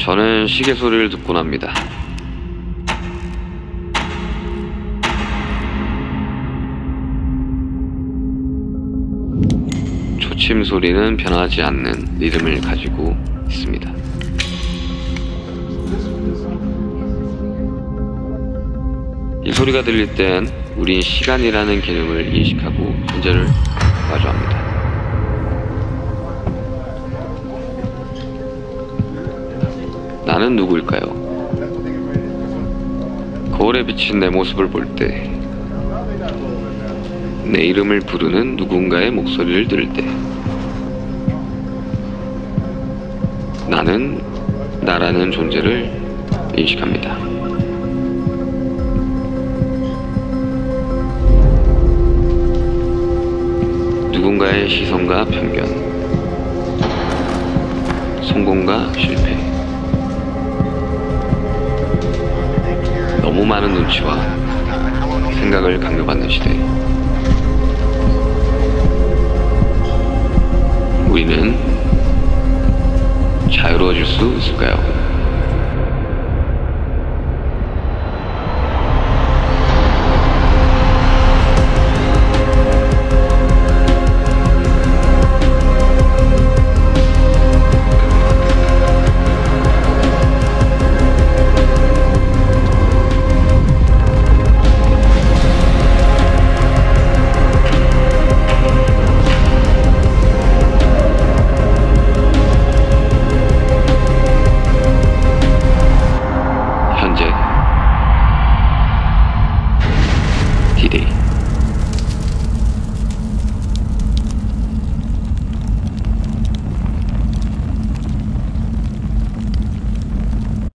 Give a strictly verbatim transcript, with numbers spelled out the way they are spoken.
저는 시계 소리를 듣곤 합니다. 초침 소리는 변하지 않는 리듬을 가지고 있습니다. 이 소리가 들릴 땐 우린 시간이라는 개념을 인식하고 현재를 마주합니다. 나는 누구일까요? 거울에 비친 내 모습을 볼 때, 내 이름을 부르는 누군가의 목소리를 들을 때, 나는 나라는 존재를 인식합니다. 누군가의 시선과 편견, 성공과 실패, 너무 많은 눈치와 생각을 강요받는 시대. 우리는